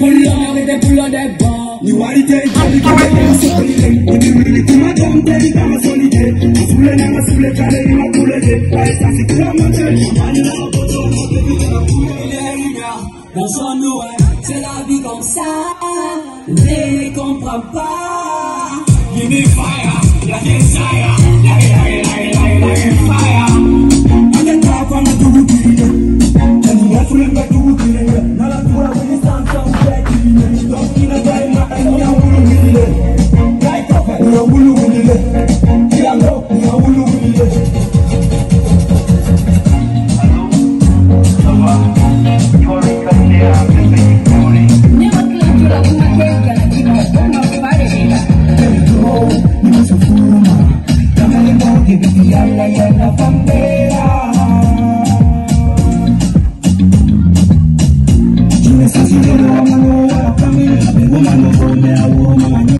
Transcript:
C'est la vie comme ça, ne comprends pas. Give me fire, la desire, la fire. I can talk from the two kids, and you have to let me do it. Now I'm going to stand some back in the don't in a time, I know who will it. Like a fire, who will it? Yeah, no, who will it? Así